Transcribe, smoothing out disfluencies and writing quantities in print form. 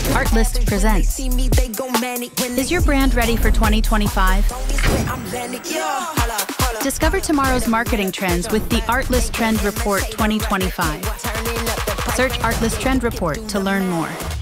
Artlist presents. Is your brand ready for 2025? Discover tomorrow's marketing trends with the Artlist Trend Report 2025. Search Artlist Trend Report to learn more.